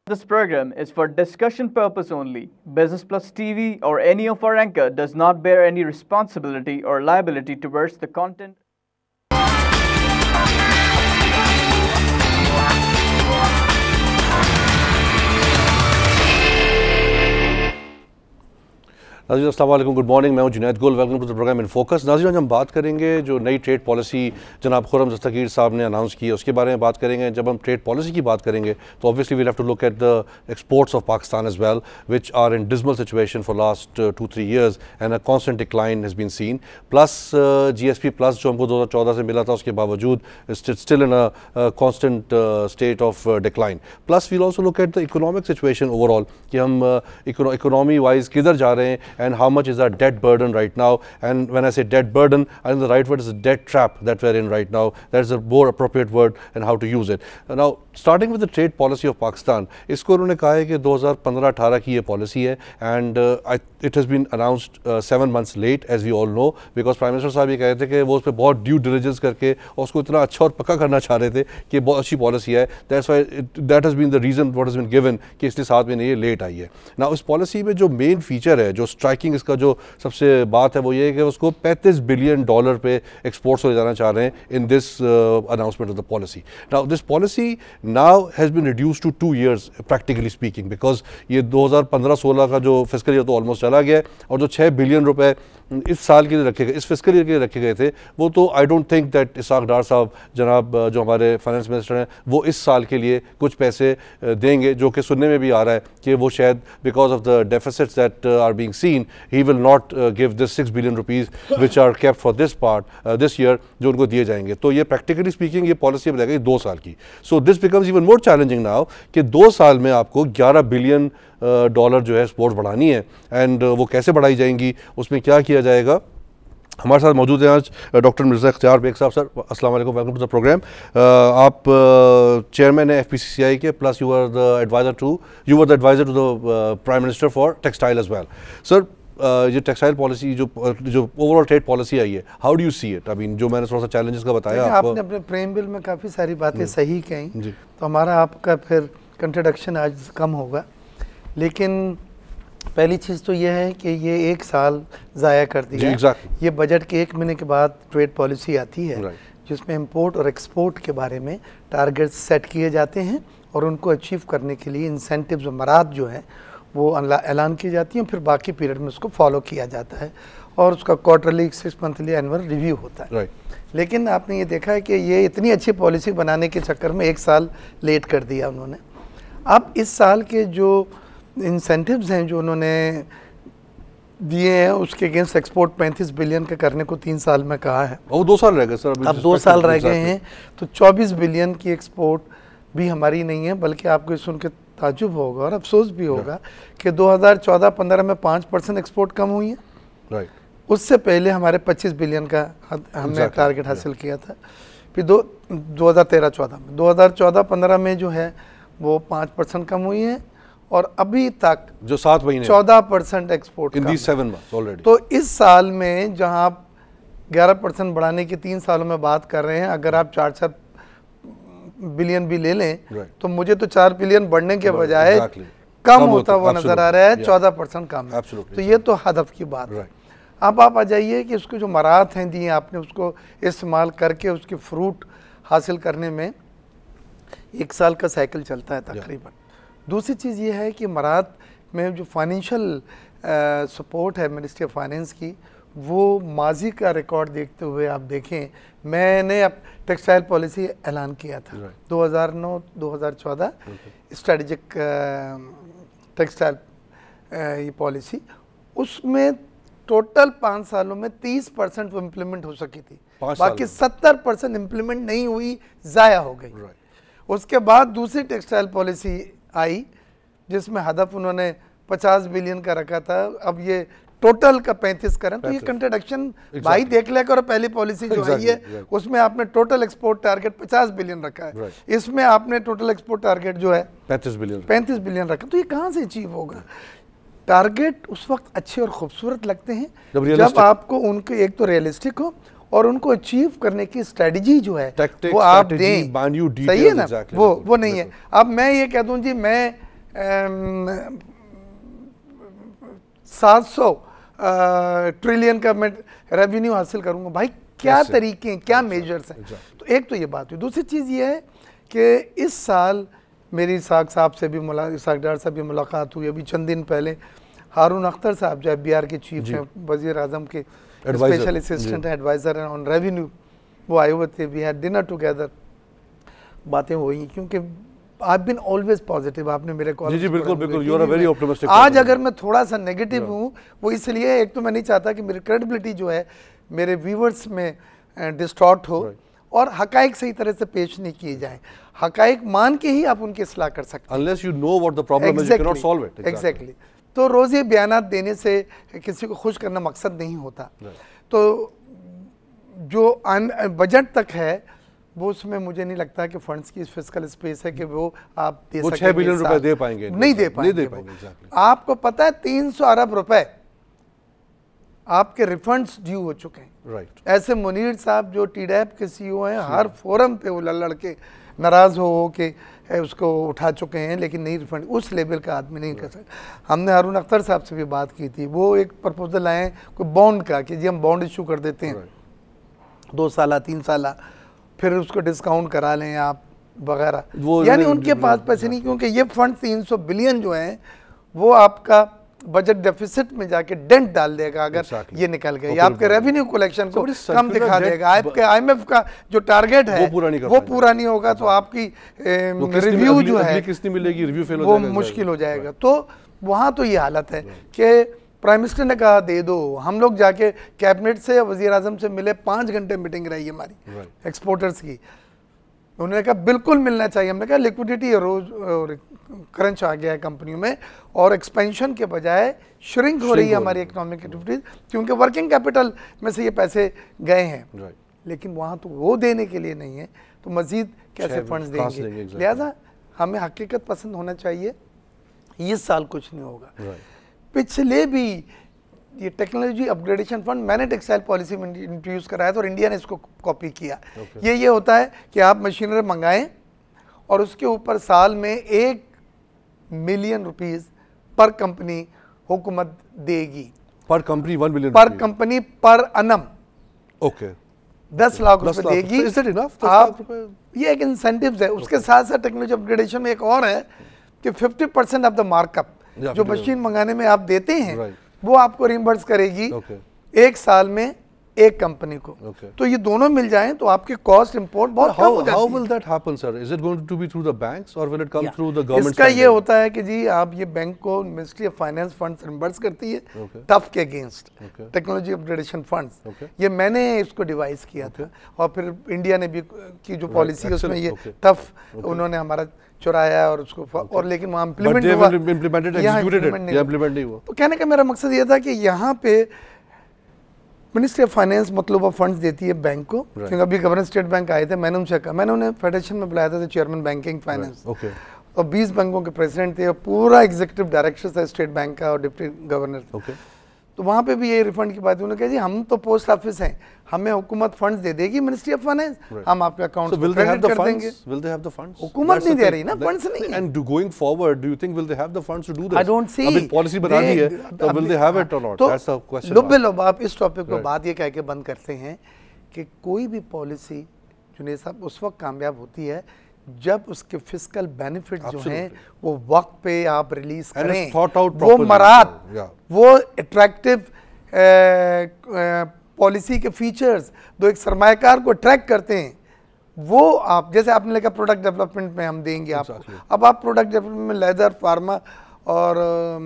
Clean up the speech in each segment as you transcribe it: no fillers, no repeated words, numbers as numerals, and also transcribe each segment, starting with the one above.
This program is for discussion purpose only. Business Plus TV or any of our anchor does not bear any responsibility or liability towards the content. नाज़रीन अस्सलाम वालेकुम, good morning. मैं हूं Junaid Gul, welcome to the program in focus. नाज़रीन आज हम बात करेंगे जो नई ट्रेड पॉलिसी जनाब खुर्रम दस्तगीर साहब ने अनाउंस की है उसके बारे में बात करेंगे। जब हम ट्रेड पॉलिसी की बात करेंगे तो obviously we'll have to look at the exports of Pakistan as well which are in dismal situation for last 2-3 years and a constant decline has been seen. Plus GSP plus जो हमको 2014 से मिला था उसके बावजूद still in a constant state of decline. Plus we'll also look at the economic situation overall कि हम economy wise किधर जा रहे हैं and how much is our debt burden right now. And when I say debt burden, I think the right word is a debt trap that we're in right now. That is a more appropriate word and how to use it. Now starting with the trade policy of Pakistan, इसको उन्होंने कहा है कि 2015-18 की ये policy है and it has been announced 7 months late as we all know because Prime Minister साहब ये कह रहे थे कि वो उस पर बहुत ड्यू डिलिजेंस करके और उसको इतना अच्छा और पक्का करना चाह रहे थे कि बहुत अच्छी पॉलिसी है। That's why that has been the reason what has been given कि इसलिए 7 महीने ये लेट आई है। Now इस पॉलिसी में जो मेन फीचर है, जो स्ट्राइकिंग इसका जो सबसे बात है वो ये है कि उसको $35 billion पे एक्सपोर्ट्स हो जाना चाह रहे हैं in this announcement of the policy. Now this policy now has been reduce to 2 years practically speaking because ये 2015-16 का जो फिस्कल ईयर तो ऑलमोस्ट चला गया है और जो $6 billion इस साल के लिए रखे गए, इस फिस्कल ईयर के लिए रखे गए थे, वो तो I don't think that Ishaq Dar साहब जनाब जो हमारे फाइनेंस मिनिस्टर हैं वो इस साल के लिए कुछ पैसे देंगे, जो कि सुनने में भी आ रहा है कि वो शायद because of the deficits that are being seen he will not give this $6 billion which are kept for this part this year जो उनको दिए जाएंगे। तो ये प्रैक्टिकली स्पीकिंग ये पॉलिसी अब लगेगी 2 साल की। So this becomes even more challenging now कि 2 साल में आपको $11 billion जो है एक्सपोर्ट्स बढ़ानी है एंड वो कैसे बढ़ाई जाएंगी, उसमें क्या किया जाएगा। हमारे साथ मौजूद हैं आज डॉक्टर मिर्ज़ा इख्तियार बेग साहब। सर अस्सलाम वालेकुम, वेलकम टू द प्रोग्राम। आप चेयरमैन है FPCCI के, plus you were the adviser to the prime minister for textile as well. Sir ये टेक्सटाइल पॉलिसी जो ओवरऑल ट्रेड पॉलिसी आई है, how do you see it? I mean जो मैंने थोड़ा सा चैलेंजेस का बताया आपने अपने प्रेम बिल में काफ़ी सारी बातें सही कहीं, तो हमारा आपका फिर कंट्रोडक्शन आज कम होगा। लेकिन पहली चीज़ तो ये है कि ये 1 साल ज़ाया कर दिया। ये बजट के 1 महीने के बाद ट्रेड पॉलिसी आती है जिसमें इंपोर्ट और एक्सपोर्ट के बारे में टारगेट्स सेट किए जाते हैं और उनको अचीव करने के लिए इंसेंटिव्स और मराद जो है वो ऐलान की जाती हैं, फिर बाकी पीरियड में उसको फॉलो किया जाता है और उसका क्वार्टरली 6 मंथली एनुअल रिव्यू होता है। लेकिन आपने ये देखा है कि ये इतनी अच्छी पॉलिसी बनाने के चक्कर में 1 साल लेट कर दिया उन्होंने। अब इस साल के जो इंसेंटिव्स हैं जो उन्होंने दिए हैं उसके अगेंस्ट एक्सपोर्ट 35 बिलियन का करने को 3 साल में कहा है। वो 2 साल रह गए सर, अब 2 साल रह गए हैं, तो 24 बिलियन की एक्सपोर्ट भी हमारी नहीं है। बल्कि आपको सुन के ताजुब होगा और अफसोस भी होगा कि 2014-15 में 5% एक्सपोर्ट कम हुई है। उससे पहले हमारे 25 बिलियन का हमने टारगेट हासिल किया था। फिर 2013-14 में जो है वो 5% कम हुई है और अभी तक जो 7 महीने 14% export in these 7 months already। तो इस साल में जहां आप 11% बढ़ाने की 3 सालों में बात कर रहे हैं, अगर आप 4 बिलियन भी ले लें तो मुझे तो 4 बिलियन बढ़ने के बजाय कम होता हुआ नजर आ रहा है, 14% कम है। तो ये तो हदफ की बात है। अब आप आ जाइए कि उसके जो मराहत हैं दिए आपने, उसको इस्तेमाल करके उसकी फ्रूट हासिल करने में 1 साल का साइकिल चलता है तकरीबन। दूसरी चीज़ ये है कि मराहत में जो फाइनेंशियल सपोर्ट है मिनिस्ट्री ऑफ फाइनेंस की, वो माजी का रिकॉर्ड देखते हुए आप देखें, मैंने अब टेक्सटाइल पॉलिसी ऐलान किया था 2009-2014 स्ट्रेटजिक टेक्सटाइल ये पॉलिसी, उसमें टोटल 5 सालों में 30% वो इम्प्लीमेंट हो सकी थी, बाकी 70% इम्प्लीमेंट नहीं हुई, ज़ाया हो गई। उसके बाद दूसरी टेक्सटाइल पॉलिसी आई जिसमें हदफ उन्होंने 50 बिलियन का रखा था, अब ये टोटल का 35 करें, तो ये कंट्राडिक्शन भाई देख लिया करो। पहली पॉलिसी जो आई है उसमें आपने टोटल एक्सपोर्ट टारगेट 50 बिलियन रखा है, इसमें आपने टोटल एक्सपोर्ट टारगेट जो है 35 बिलियन रखा, तो ये कहाँ से अचीव होगा? टारगेट उस वक्त अच्छे और खूबसूरत लगते हैं जब आपको उनके एक तो रियलिस्टिक हो और उनको अचीव करने की स्ट्रेटजी जो है वो आप दें, सही है ना? वो नहीं है। अब मैं ये कह दूं जी मैं 700 ट्रिलियन का मैं रेवेन्यू हासिल करूंगा। भाई क्या तरीके हैं, क्या मेजर्स हैं? तो एक तो ये बात हुई। दूसरी चीज़ ये है कि इस साल मेरी इसाक साहब से भी इसाक डार से भी मुलाकात हुई अभी चंद दिन पहले। हारून अख्तर साहब जो FBR के चीफ हैं, वज़ीर आज़म के स्पेशल असिस्टेंट एडवाइज़र हैं ऑन रेवेन्यू, वो आए हुए थे। वी हैड डिनर टुगेदर, बातें हुई क्योंकि आई बीन ऑलवेज पॉजिटिव। आपने मेरे कॉल जी बिल्कुल बिल्कुल, you are a very optimistic. आज अगर मैं थोड़ा सा नेगेटिव हूँ वो इसलिए, एक तो मैं नहीं चाहता कि मेरी क्रेडिबिलिटी जो है मेरे व्यूवर्स में डिस्टॉर्ट हो और हकाइक सही तरह से पेश नहीं किए जाएं। हकाइक मान के ही आप उनकी इस्लाह कर सकते हैं। Unless you know what the problem is, you cannot solve it. Exactly. तो रोज़ ये बयानात देने से किसी को खुश करना मकसद नहीं होता। तो जो बजट तक है वो, उसमें मुझे नहीं लगता कि फंड्स की फिस्कल स्पेस है कि वो आप दे सकेंगे। 6 बिलियन रुपए दे पाएंगे? नहीं दे पाएंगे। आपको पता है 300 अरब रुपए आपके रिफंड्स ड्यू हो चुके हैं। राइट। ऐसे मुनीर साहब जो TDAP के CEO हैं, हर फोरम पे वो लड़ के नाराज हो के उसको उठा चुके हैं, लेकिन नहीं रिफंड उस लेवल का आदमी नहीं कर सकता। हमने हारून अख्तर साहब से भी बात की थी, वो एक प्रपोजल आए कोई बॉन्ड का कि जी हम बॉन्ड इशू कर देते हैं 2 साल 3 साल, फिर उसको डिस्काउंट करा लें आप वगैरह। यानी उनके पास पैसे नहीं, क्योंकि ये फंड 300 बिलियन जो है वो आपका बजट डेफिसिट में जाके डेंट डाल देगा अगर ये निकल गए, या आपके रेवेन्यू कलेक्शन को कम दिखा देगा। आपके IMF का जो टारगेट है वो पूरा नहीं होगा, तो आपकी रिव्यू जो है मिलेगी, रिव्यू फेल वो मुश्किल हो जाएगा। तो वहाँ तो ये हालत है कि प्राइम मिनिस्टर ने कहा दे दो, हम लोग जाके कैबिनेट से वज़ीर आज़म से मिले, 5 घंटे मीटिंग रही हमारी एक्सपोर्टर्स की। उन्होंने कहा बिल्कुल मिलना चाहिए। हमने कहा लिक्विडिटी रोज क्रंच आ गया है कंपनियों में और एक्सपेंशन के बजाय श्रिंक हो रही है हमारी इकोनॉमिक एक्टिविटीज, क्योंकि वर्किंग कैपिटल में से ये पैसे गए हैं, लेकिन वहाँ तो वो देने के लिए नहीं है, तो मजीद कैसे फंड्स देंगे? लिहाजा हमें हकीकत पसंद होना चाहिए। इस साल कुछ नहीं होगा। पिछले भी ये टेक्नोलॉजी अपग्रेडेशन फंड मैंने टेक्सटाइल पॉलिसी में इंट्रोड्यूस कराया था और इंडिया ने इसको कॉपी किया। ये होता है कि आप मशीनरी मंगाएं और उसके ऊपर साल में 1 मिलियन रुपीस पर कंपनी हुकूमत देगी। पर कंपनी 1 मिलियन पर कंपनी पर अनम। ओके, 10 लाख रुपए देगी। Is that enough? आप ये एक इंसेंटिव्स है। उसके साथ साथ टेक्नोलॉजी अपग्रेडेशन में एक और है कि 50% ऑफ द मार्कअप जो मशीन मंगाने में आप देते हैं वो आपको रिम्बर्स करेगी 1 साल में एक कंपनी को। तो ये दोनों मिल जाएं तो आपके कॉस्ट इंपोर्ट बहुत कम हो जाती है। How will that happen, sir? Is it going to be through the banks or will it come through the government? इसका ये होता है कि जी आप ये बैंक को ministry of finance funds reimburse करती है टफ के अगेंस्ट टेक्नोलॉजी अपग्रेडेशन फंड्स। ये मैंने इसको डिवाइस किया था और फिर इंडिया ने भी की जो पॉलिसी है उसमें ये टफ उन्होंने हमारा चुराया और उसको और लेकिन वहाँ इम्प्लीमेंट हुआ। तो कहने का मेरा मकसद ये था कि यहाँ पे मिनिस्ट्री ऑफ फाइनेंस मतलब फंड्स देती है बैंक को, क्योंकि अभी गवर्नर स्टेट बैंक आए थे, मैंने उनसे कहा, मैंने उन्हें फेडरेशन में बुलाया था चेयरमैन बैंकिंग फाइनेंस और 20 बैंकों के प्रेसिडेंट थे और पूरा एग्जीक्यूटिव डायरेक्टर था स्टेट बैंक का और डिप्टी गवर्नर। तो वहाँ पे भी ये रिफंड की बात उन्होंने कहा जी हम तो पोस्ट ऑफिस हैं, हमें हुकूमत फंड्स दे देगी मिनिस्ट्री ऑफ फाइनेंस, हम आपके अकाउंट में क्रेडिट कर देंगे। Will they have the funds? हुकूमत नहीं दे रही ना, फंड्स नहीं है। And going forward, do you think will they have the funds to do this? I don't see. अभी पॉलिसी बना दी है, तो will they have it or not? That's the question. लुब आप इस टॉपिक को बात ये कह के बंद करते हैं कि कोई भी पॉलिसी जुनैद साहब उस वक्त कामयाब होती है जब उसके फिस्कल बेनिफिट जो हैं वो वक्त पे आप रिलीज करें, वो मरात, वो अट्रैक्टिव पॉलिसी के फीचर्स जो एक सरमायाकार को अट्रैक्ट करते हैं, वो आप जैसे आपने लिखा प्रोडक्ट डेवलपमेंट में हम देंगे आपको। अब आप प्रोडक्ट डेवलपमेंट में लेदर, फार्मा और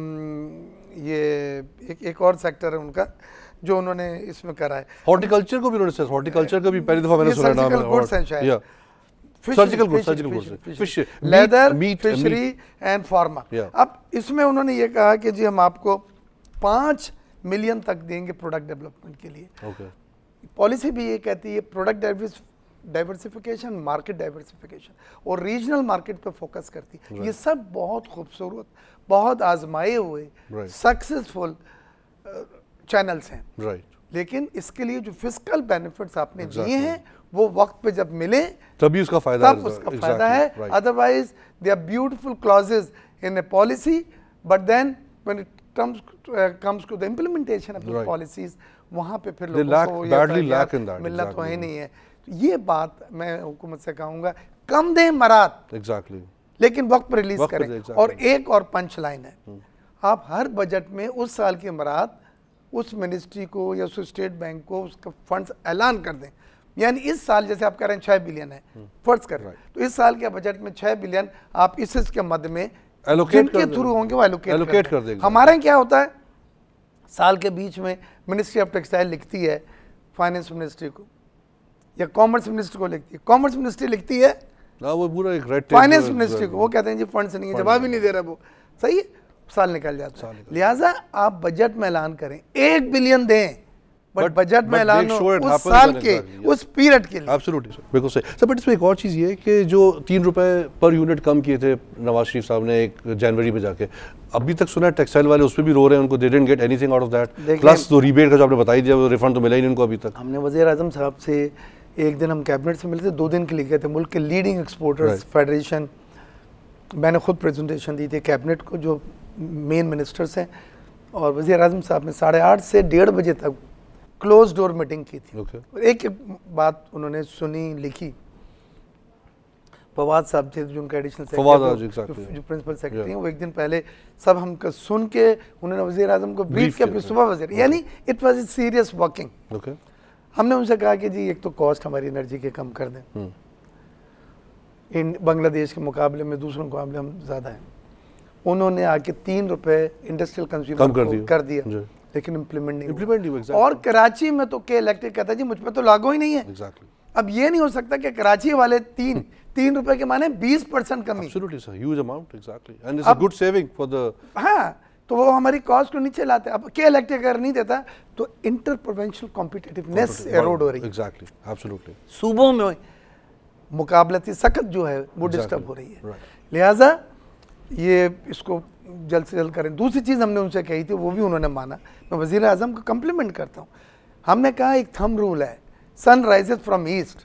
ये एक और सेक्टर है उनका जो उन्होंने इसमें करा है। हॉर्टिकल्चर को भी उन्होंने, हॉर्टिकल्चर का भी पहली दफा मैंने सुना नाम है। Surgical goods, fish, leather, fishery and pharma. अब इसमें उन्होंने ये कहा कि जी हम आपको 5 मिलियन तक देंगे प्रोडक्ट डेवलपमेंट के लिए। पॉलिसी भी ये कहती है प्रोडक्ट डाइवर्सिफिकेशन, मार्केट डाइवर्सिफिकेशन और रीजनल मार्केट पे फोकस करती है। ये सब बहुत खूबसूरत, बहुत आजमाए हुए सक्सेसफुल चैनल्स हैं। लेकिन इसके लिए जो फिस्कल बेनिफिट्स आपने दिए हैं वो वक्त पे जब मिले तभी उसका फायदा है। Otherwise they are beautiful clauses in a policy, but then when it comes to the implementation of the policies, वहाँ पे फिर लोगों को मिलना तो है नहीं है। ये बात मैं हुकूमत से कहूँगा, कम दें मरात, लेकिन वक्त पर रिलीज करें। और एक और पंच लाइन है, आप हर बजट में उस साल की मरात उस मिनिस्ट्री को या उस स्टेट बैंक को उसका फंड्स ऐलान कर दें। यानी इस साल जैसे आप कह रहे हैं 6 बिलियन है, फर्ज कर रहे हैं, तो इस साल के बजट में 6 बिलियन आप इसके मध्य में जिनके थ्रू होंगे वो एलोकेट कर देंगे। हमारे यहाँ क्या होता है, साल के बीच में मिनिस्ट्री ऑफ टेक्सटाइल लिखती है फाइनेंस मिनिस्ट्री को या कॉमर्स मिनिस्ट्री को लिखती है, कॉमर्स मिनिस्ट्री लिखती है वो पूरा एक फाइनेंस मिनिस्ट्री को, वो कहते हैं जी फंड्स नहीं है, जवाब ही नहीं दे रहा वो, सही है, साल निकल जाता है। लिहाजा आप बजट में ऐलान करें 1 बिलियन दें, बट बजट में ऐलान उस साल के उस पीरियड के लिए। एब्सोल्युटली सर, बिल्कुल सही सर। बट इसमें एक और चीज़ ये है कि जो 3 रुपए पर यूनिट कम किए थे नवाज शरीफ साहब ने एक जनवरी में जाके, अभी तक सुना है टेक्सटाइल वाले उस पर भी रो रहे हैं, उनको they didn't get anything out of that, plus जो रिबेट का जो आपने बताई दिया वो रिफंड तो मिला ही नहीं उनको अभी तक। हमने वज़ीर आज़म साहब से एक दिन हम कैबिनेट से मिले थे, 2 दिन के लिए गए थे, मुल्क के लीडिंग एक्सपोर्टर्स फेडरेशन, मैंने खुद प्रेजेंटेशन दी थी कैबिनेट को जो मेन मिनिस्टर्स हैं, और वज़ीर आज़म साहब ने 8:30 से 1:30 बजे तक क्लोज डोर मीटिंग की थी। और एक बात उन्होंने सुनी, लिखी, फवाद साहब थे जो उनका एडिशनल सेक्रेटरी जो प्रिंसिपल सेक्रेटरी हैं, वो एक दिन पहले सब हमको सुन के उन्होंने वज़ीर आज़म को ब्रीफ किया अपनी सुबह वज़ीर, यानी it was a serious working. हमने उनसे कहा कि जी एक तो कॉस्ट हमारी एनर्जी के कम कर दें, इन बांग्लादेश के मुकाबले में दूसरों के मुकाबले हम ज़्यादा हैं। उन्होंने आके 3 रुपए इंडस्ट्रियल कंज्यूमर कर दिया, लेकिन इम्प्लीमेंट नहीं। और कराची में तो के इलेक्ट्रिक कहता है जी मुझ पर तो लागू ही नहीं है। अब ये नहीं हो सकता कि कराची वाले 3 रुपए के माने 20% कमी। हाँ, तो वो हमारी कॉस्ट को नीचे लाते हैं। अब के इलेक्ट्रिक अगर नहीं देता तो इंटर प्रोविंशियल कॉम्पिटिटिवनेस एरोड हो रही है, सूबों में मुकाबलती सकत जो है वो डिस्टर्ब हो रही है। लिहाजा ये इसको जल्द से जल्द करें। दूसरी चीज़ हमने उनसे कही थी, वो भी उन्होंने माना, मैं वज़ीर आज़म को कम्प्लीमेंट करता हूँ। हमने कहा एक थंब रूल है, सन राइजेस फ्रॉम ईस्ट,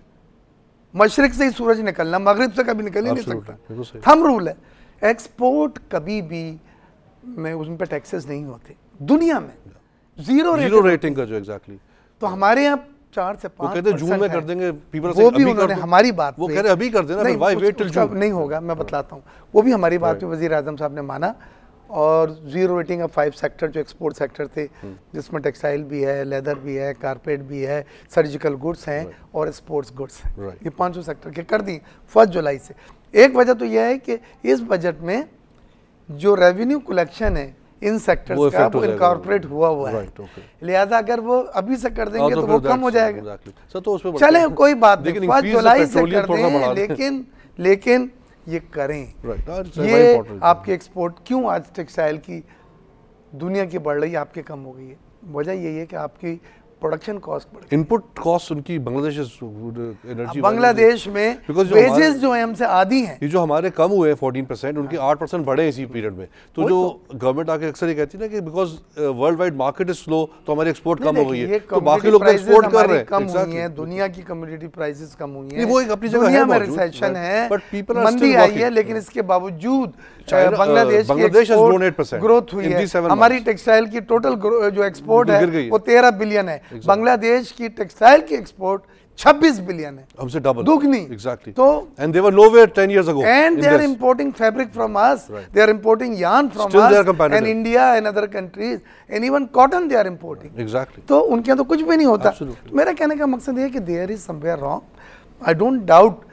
मशरिक से ही सूरज निकलना, मगरिब से कभी निकल ही नहीं सकता, थंब रूल है। एक्सपोर्ट कभी भी में उन पर टैक्सेस नहीं होते दुनिया में, जीरो रेटिंग का जो एग्जैक्टली। तो हमारे यहाँ 4 से 5 कहते हैं जून में कर देंगे, वो भी उन्होंने हमारी बात वो कह रहे अभी कर देना, व्हाई वेट टिल जून? नहीं होगा, मैं बतलाता हूँ। वो भी हमारी बात पे वज़ीर आज़म साहब ने माना, और जीरो रेटिंग ऑफ 5 सेक्टर जो एक्सपोर्ट सेक्टर थे, जिसमें टेक्सटाइल भी है, लेदर भी है, कारपेट भी है, सर्जिकल गुड्स हैं और स्पोर्ट्स गुड्स हैं, ये 500 सेक्टर के कर दी 1 जुलाई से। एक वजह तो यह है कि इस बजट में जो रेवेन्यू कलेक्शन है इन सेक्टर्स का वो इनकॉर्पोरेट हुआ है, लिहाजा अगर वो अभी से कर देंगे तो वो कम हो जाएगा। चले कोई बात नहीं, 1 जुलाई से कर दें, लेकिन ये करें। ये आपके एक्सपोर्ट क्यों आज टेक्सटाइल की दुनिया की बढ़ रही है, आपके कम हो गई है, वजह यही है कि आपकी प्रोडक्शन कॉस्ट बढ़ गई। इनपुट कॉस्ट उनकी बांग्लादेश बांग्लादेश में वेजेस जो है हमसे आधी हैं, ये जो हमारे कम हुए 14%, उनके 8% बढ़े इसी पीरियड में। तो जो गवर्नमेंट आके अक्सर ये कहती है ना कि because world wide market is slow तो हमारी एक्सपोर्ट कम हो गई है, तो बाकी लोग एक्सपोर्ट कर रहे हैं, कम हुई है, दुनिया की कम्योडिटी प्राइसेस कम हुई हैं, वो एक अपनी जगह दुनिया में रिसेशन है, मंदी आई है, लेकिन इसके बावजूद बांग्लादेश की ग्रोथ हुई है। हमारी टेक्सटाइल की टोटल जो एक्सपोर्ट है वो 13 बिलियन है, बांग्लादेश की टेक्सटाइल की एक्सपोर्ट 26 बिलियन है, हमसे डबल, दुगनी। एग्जैक्टली। तो and they were nowhere 10 years ago, and they are importing fabric from us, they are importing yarn from us, and India and other countries, and even cotton they are importing. Exactly. तो उनके यहाँ तो कुछ भी नहीं होता। तो मेरा कहने का मकसद ये है कि there is somewhere wrong. I don't doubt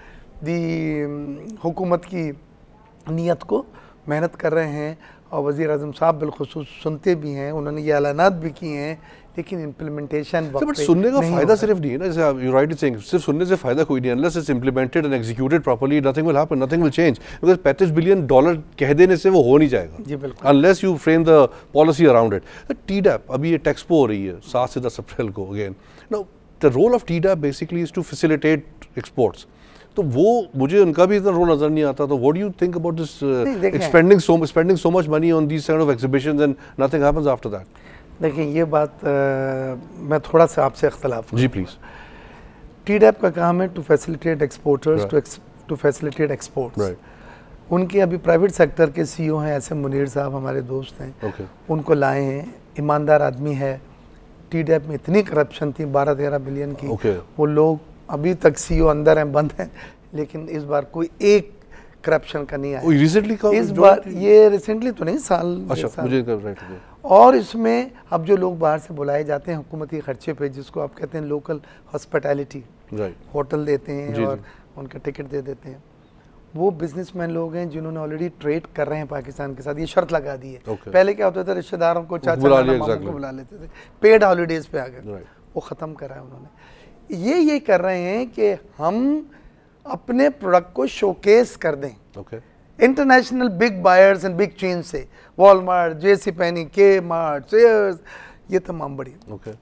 the हुकूमत की नीयत को, मेहनत कर रहे हैं, और वज़ीर आज़म साहब बिलखुसूस सुनते भी हैं, उन्होंने ये ऐलानात भी किए हैं, लेकिन इम्प्लीमेंटेशन बट सुनने का फायदा सिर्फ नहीं है ना, जैसे यू राइट सेइंग, सिर्फ सुनने से फायदा कोई नहीं, unless it's implemented and executed properly, nothing will happen, nothing will change, because $35 billion कह देने से वो हो नहीं जाएगा। जी बिल्कुल, unless you frame the policy around it. TDAP अभी ये टेक्सपो हो रही है 7 से 10 अप्रैल को again. Now the role of TDAP basically is to facilitate exports, तो वो मुझे उनका भी इतना रोल नजर नहीं आता। तो what do you think about this spending so much money on these kind of exhibitions and nothing happens after that? देखिए ये बात मैं थोड़ा सा आपसे इख्तलाफ। जी प्लीज। टीडैप का काम है to facilitate exporters, to facilitate exports. उनके अभी प्राइवेट सेक्टर के सीईओ हैं, ऐसे मुनीर साहब हमारे दोस्त हैं, उनको लाए हैं, ईमानदार आदमी है। टीडीएफ में इतनी करप्शन थी 12-13 बिलियन की, वो लोग अभी तक सीईओ अंदर हैं, बंद हैं, लेकिन इस बार कोई एक करप्शन का नहीं आया। रिसेंटली इस बार ये रिसेंटली तो नहीं, साल। और इसमें अब जो लोग बाहर से बुलाए जाते हैं हुकूमती खर्चे पे, जिसको आप कहते हैं लोकल हॉस्पिटैलिटी, होटल देते हैं और उनका टिकट दे देते हैं, वो बिजनेसमैन लोग हैं जिन्होंने ऑलरेडी ट्रेड कर रहे हैं पाकिस्तान के साथ, ये शर्त लगा दी है। पहले क्या होता था, रिश्तेदारों को, चाचा मामा को बुला लेते थे, पेड हॉलीडेज पे आ गए, वो ख़त्म करा है उन्होंने। ये कर रहे हैं कि हम अपने प्रोडक्ट को शोकेस कर दें international big buyers and big chain से, Walmart, JC Penney, Kmart, shares, ये तमाम बड़ी।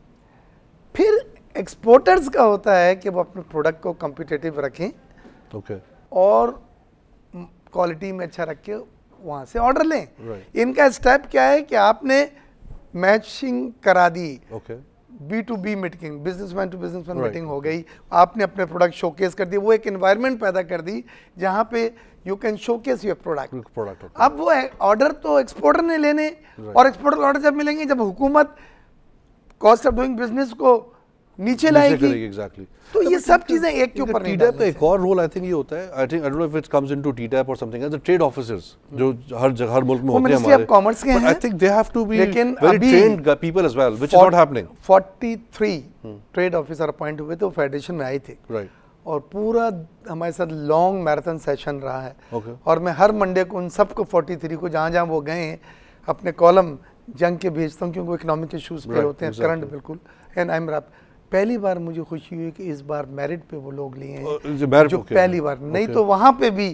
फिर एक्सपोर्टर्स का होता है कि वो अपने प्रोडक्ट को कॉम्पिटिटिव रखें और क्वालिटी में अच्छा रख के वहाँ से ऑर्डर लें। इनका स्टेप क्या है कि आपने मैचिंग करा दी, B2B meeting, businessman to businessman meeting हो गई, आपने अपने प्रोडक्ट शोकेस कर दिए, वो एक एनवायरनमेंट पैदा कर दी जहाँ पे you can showcase your product. अब वो ऑर्डर तो एक्सपोर्टर ने लेने, और एक्सपोर्टर ऑर्डर जब मिलेंगे जब हुकूमत कॉस्ट ऑफ डूइंग बिजनेस को नीचे लाएगी। तो ये सब चीजें एक के ऊपर नहीं। टीडीएफ का एक और रोल आई थिंक ये होता है, I don't know if it comes into TDF और something as the trade officers जो हर जगह हर मुल्क में होते हैं हमारे, कॉमर्स के हैं, I think they have to be very trained people as well, which is not happening. 43 trade officer appoint हुए थे, वो फेडरेशन में आए थे, और पूरा हमारे साथ लॉन्ग मैराथन सेशन रहा है। और मैं हर मंडे को उन सबको 43 को जहाँ जहाँ वो गए अपने कॉलम जंग के भेजता हूँ, क्योंकि इकोनॉमिक इशूज पे होते हैं करंट बिल्कुल। एंड आई एम पहली बार मुझे खुशी हुई कि इस बार मेरिट पे वो लोग लिए हैं जो पहली बार, नहीं तो वहाँ पे भी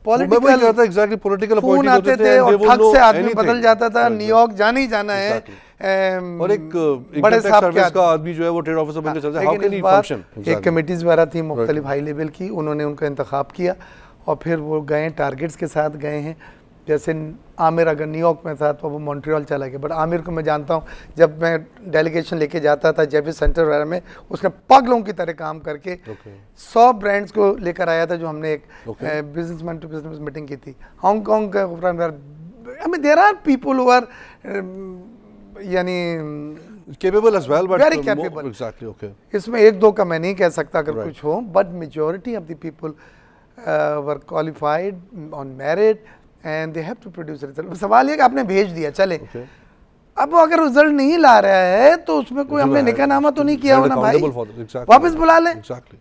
पॉलिटिकल फोन आते थे और ठग से आदमी बदल जाता था, न्यूयॉर्क जाना ही जाना है, और एक बड़े साहब का आदमी जो है वो ट्रेड ऑफिसर बनकर चलता है। How can he function? एक कमेटीज वगैरह थी मुख्तलिफ हाई लेवल की, उन्होंने उनका इंतखाब किया और फिर वो गए, टारगेट्स के साथ गए हैं। जैसे आमिर अगर न्यूयॉर्क में था तो वो मॉन्ट्रियल चला गया, बट आमिर को मैं जानता हूँ, जब मैं डेलीगेशन लेके जाता था जेफी सेंटर वगैरह में, उसने पागलों की तरह काम करके 100 ब्रांड्स को लेकर आया था, जो हमने एक बिजनेसमैन टू बिजनेस मीटिंग की थी हांगकॉन्ग का। I mean there are people who are यानी capable as well, but very capable. Exactly, okay. इसमें एक दो का मैं नहीं कह सकता अगर कुछ हो, but majority of the people were qualified on merit and they have to produce result. सवाल ये कि आपने भेज दिया चले, अब वो अगर रिजल्ट नहीं ला रहा है तो उसमें कोई हमने निकाहनामा तो नहीं किया हो ना भाई, वापस बुला लें।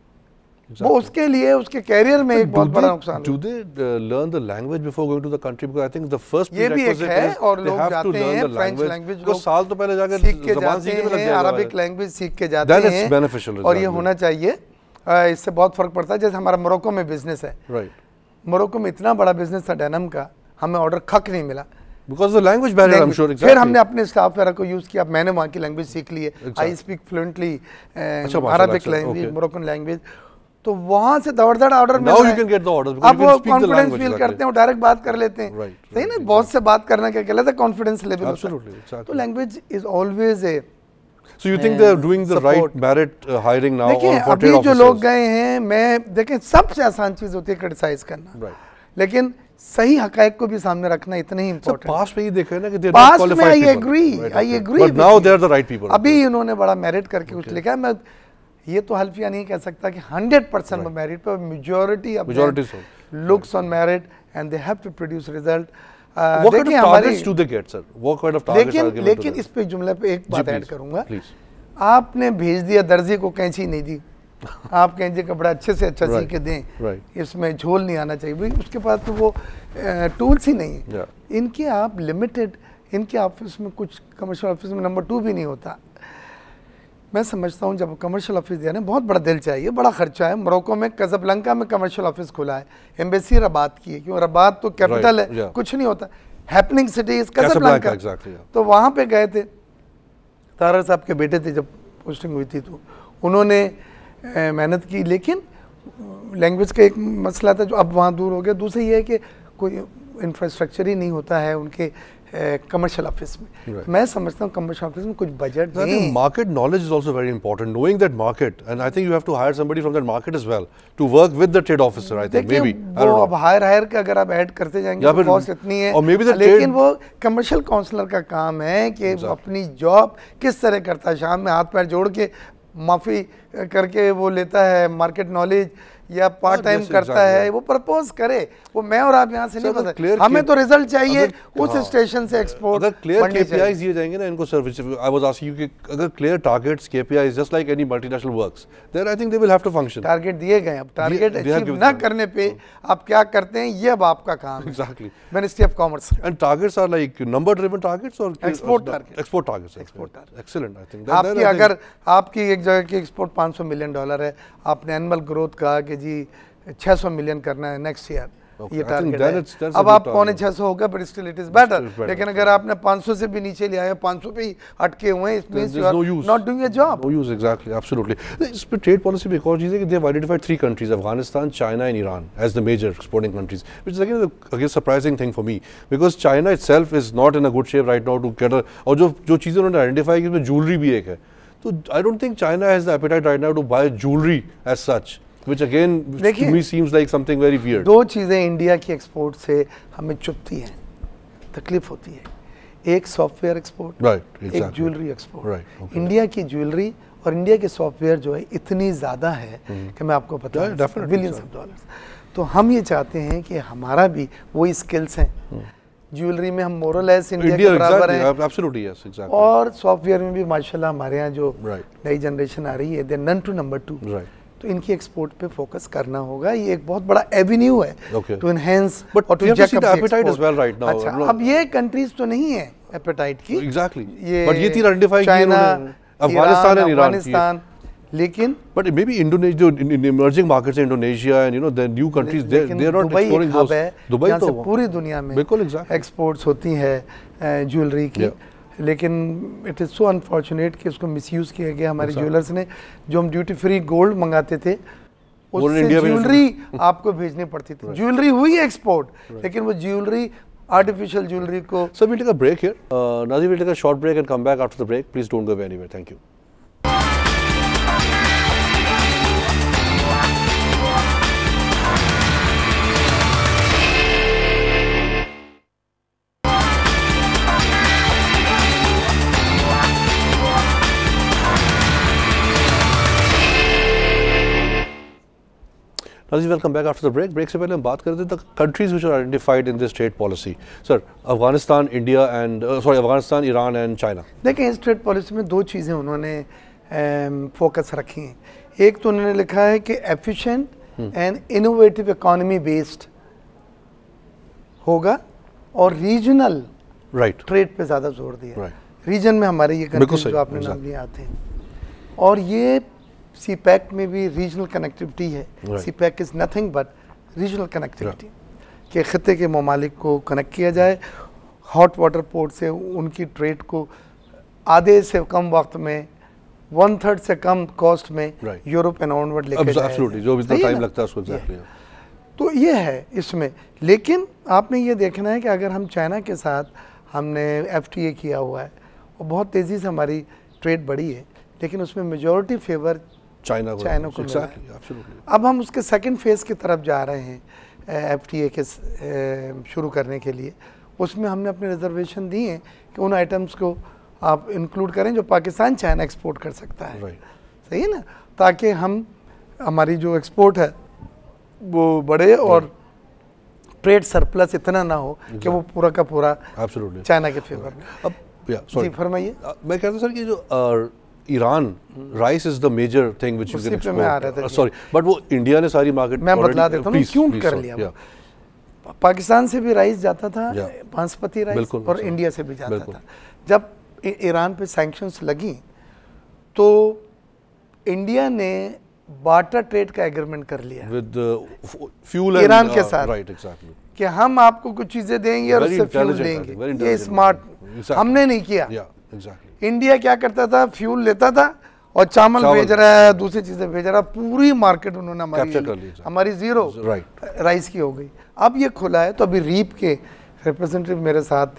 वो उसके लिए उसके कैरियर में एक बहुत बड़ा नुकसान। Do they learn the language before going to the country? Because I think the first ये भी एक है, और लोग जाते हैं फ्रेंच लैंग्वेज, लोग साल तो पहले जाकर सीख के जाते हैं, अरबिक लैंग्वेज सीख के जाते हैं, और ये होना चाहिए, इससे बहुत फर्क पड़ता है। जैसे हमारा मोरक्को में बिजनेस है, मोरक्को में इतना बड़ा बिजनेस था डेनिम का, हमें ऑर्डर खक नहीं मिला because the language barrier, I'm sure. Exactly. फिर हमने अपने स्टाफ वगैरह को यूज किया, मैंने वहाँ की लैंग्वेज सीख ली है, I speak fluently Arabic language, Moroccan language, तो वहाँ से दौड़ ऑर्डर मिल रहा है। अब वो कॉन्फिडेंस फील करते हैं, डायरेक्ट बात कर लेते हैं, सही ना? बहुत से बात करना क्या कहलाता है, कॉन्फिडेंस लेवल। तो language is always a. So you think they are doing the right merit hiring now? देखिए अभी जो लोग गए हैं, मैं देखें सबसे आसान चीज होती है क्रिटिसाइज करना, लेकिन सही हकायक को भी सामने रखना इतना ही इम्पोर्टेंट। पास्ट में ये देखा है ना कि they are not qualified people. I agree. But now they are the right people. अभी इन्होंने बड़ा मेरिट करके कुछ लिखा है, मैं ये तो हल्फिया नहीं कह सकता कि 100% मेरिट पर, majority looks on merit and they have to produce result. What kind of targets do they get, sir? What kind of targets are given? लेकिन इस पे जुमले पे एक बात ऐड करूंगा, आपने भेज दिया दर्जी को, कैंची नहीं दी, आप कैंची कपड़ा अच्छे से अच्छा सी के दें, इसमें झोल नहीं आना चाहिए भाई, उसके पास तो वो टूल्स ही नहीं है। इनके आप लिमिटेड, इनके ऑफिस में कुछ कमर्शियल ऑफिस में नंबर 2 भी नहीं होता। मैं समझता हूँ जब कमर्शियल ऑफिस दिया ना, बहुत बड़ा दिल चाहिए, बड़ा खर्चा है। मोरक्को में कज़ाब्लांका में कमर्शियल ऑफिस खुला है, एम्बेसी रबात की है, क्यों रबात तो कैपिटल है, कुछ नहीं होता, हैपनिंग सिटी इज कज़ाब्लांका। तो वहाँ पे गए थे, तारा साहब के बेटे थे, जब पोस्टिंग हुई थी तो उन्होंने मेहनत की, लेकिन लैंग्वेज का एक मसला था जो अब वहाँ दूर हो गया। दूसरी ये है कि कोई इंफ्रास्ट्रक्चर ही नहीं होता है, उनके कमर्शियल ऑफिस में। मैं समझता हूँ कमर्शियल ऑफिस में कुछ बजट दें। Market knowledge is also very important, knowing that market, and I think you have to hire somebody from that market as well to work with the trade officer. I think maybe वो अब higher के अगर आप add करते जाएंगे तो cost इतनी है, लेकिन वो कमर्शियल काउंसलर का काम है कि अपनी जॉब किस तरह करता है, शाम में हाथ पैर जोड़ के माफी करके वो लेता है मार्केट नॉलेज या पार्ट टाइम करता है, वो प्रपोज करे। वो मैं और आप यहाँ से नहीं बता, हमें तो रिजल्ट चाहिए उस स्टेशन से एक्सपोर्ट। अगर क्लियर केपीआईज दिए जाएंगे ना इनको sir, which I was asking you कि अगर clear targets KPIs just like any multinational works, then I think they will have to function. Target दिए गए, अब टारगेट अचीव ना करने पे आप क्या करते हैं ये अब आपका काम है। Exactly, ministry of commerce. And targets are like number driven targets और export target. Export targets, export target, excellent. I think आपकी अगर आपकी एक जगह की एक्सपोर्ट $500 मिलियन है, आपने एनुअल ग्रोथ कहा कि जी 600 मिलियन करना है नेक्स्ट ईयर, ये टारगेट है। अब आप 650 होगा but still it is better. लेकिन अगर आपने 500 से भी नीचे ले आए, 500 पे ही अटके हुए हैं, it means you are not doing your job. No use, exactly, absolutely. इस पे ट्रेड पॉलिसी में एक और चीज है कि they have identified 3 countries, Afghanistan, China and Iran, as the major exporting countries, which is again surprising thing for me, because China itself is not in a good shape right now to get. और जो चीजें उन्होंने identify की उसमें jewellery भी एक है, तो I don't think China has the appetite right now to buy jewellery as such, which again to me seems like something very weird. दो चीज़ें इंडिया की एक्सपोर्ट से हमें चुभती हैं, तकलीफ होती है। एक सॉफ्टवेयर एक्सपोर्ट, एक ज्वेलरी एक्सपोर्ट। इंडिया की ज्वेलरी और इंडिया के सॉफ्टवेयर जो है इतनी ज़्यादा है कि मैं आपको बता दूं, बिलियंस ऑफ डॉलर्स। तो हम ये चाहते हैं कि हमारा भी वही स्किल्स हैं। ज्वेलरी में हम मोरलेस इंडिया के बराबर हैं, absolutely yes, exactly. और सॉफ्टवेयर में भी माशाल्लाह हमारे यहाँ जो नई जनरेशन आ रही है, दे नन टू नंबर 2। तो इनकी एक्सपोर्ट पे फोकस करना होगा, ये एक बहुत बड़ा एवेन्यू है टू एनहांस और to jack up appetite as well right now. अच्छा, अब ये कंट्रीज तो नहीं है एपेटाइट की, एग्जैक्टली, बट ये 3 आइडेंटिफाई किए उन्होंने, अफगानिस्तान, लेकिन बट मे बी इंडोनेशिया, जो इमर्जिंग मार्केट्स हैं, Indonesia and you know the new countries, they are not exploring those. Dubai तो पूरी दुनिया में बिल्कुल एक्सपोर्ट्स होती है ज्वेलरी की, लेकिन इट इज़ सो अनफॉर्चुनेट कि उसको मिसयूज़ किया गया हमारे ज्वेलर्स ने। जो हम ड्यूटी फ्री गोल्ड मंगाते थे उससे ज्वेलरी आपको भेजनी पड़ती थी। ज्वेलरी हुई एक्सपोर्ट, लेकिन वो ज्वेलरी आर्टिफिशियल ज्वेलरी को। Sir we take a break here, Nazir will take a short break and come back after the break, please don't go anywhere, thank you. Nazi, welcome back after the break. Break से पहले हम बात करते थे the countries which are identified in this trade policy. Sir, Afghanistan, India and Afghanistan, Iran and China. देखें, इस trade policy में 2 चीज़ें उन्होंने फोकस रखी हैं। एक तो उन्होंने लिखा है कि efficient and innovative economy based होगा और रीजनल ट्रेड पे ज़्यादा जोर दिया। रीजन में हमारे ये कंट्रीज जो आपने नाम लिए आते हैं, और ये सीपैक में भी रीजनल कनेक्टिविटी है। CPEC is nothing but regional connectivity, कि ख़त्े के ममालिक को कनेक्ट किया जाए, हॉट वाटर पोर्ट से उनकी ट्रेड को आधे से कम वक्त में, 1/3 से कम कॉस्ट में यूरोप एंड ऑनवर्ड लेकर जाए, जो भी टाइम लगता है उसको। तो ये है इसमें। लेकिन आपने ये देखना है कि अगर हम चाइना के साथ हमने FTA किया हुआ है और बहुत तेज़ी से हमारी ट्रेड बढ़ी है, लेकिन उसमें मेजॉरिटी फेवर चाइना को मिला है। अब हम उसके सेकंड फेज़ की तरफ जा रहे हैं FTA के शुरू करने के लिए। उसमें हमने अपने रिजर्वेशन दी हैं कि उन आइटम्स को आप इंक्लूड करें जो पाकिस्तान चाइना एक्सपोर्ट कर सकता है। सही है ना, ताकि हम हमारी जो एक्सपोर्ट है वो बढ़े और ट्रेड सरप्लस इतना ना हो कि वो पूरा का पूरा चाइना के फेवर में। अब जी फरमाइए। मैं कहता सर कि जो Iran rice is the major thing which you can export, sorry, but वो इंडिया ने सारी मार्केट, मैं बतला देता हूँ क्यों कर लिया। पाकिस्तान से भी राइस जाता था, बासमती राइस, और इंडिया से भी जाता था। जब ईरान पे सैंक्शंस लगी तो इंडिया ने बार्टर ट्रेड का एग्रीमेंट कर लिया विद फ्यूल ईरान के साथ, राइट, एग्जैक्टली, कि हम आपको कुछ चीजें देंगे और उससे फ्यूल देंगे। ये स्मार्ट हमने नहीं किया। इंडिया क्या करता था, फ्यूल लेता था और चावल भेज रहा है, दूसरी चीजें भेज रहा है, पूरी मार्केट उन्होंने हमारी जीरो राइस की हो गई। अब ये खुला है, तो अभी रीप के रिप्रेजेंटेटिव मेरे साथ थे,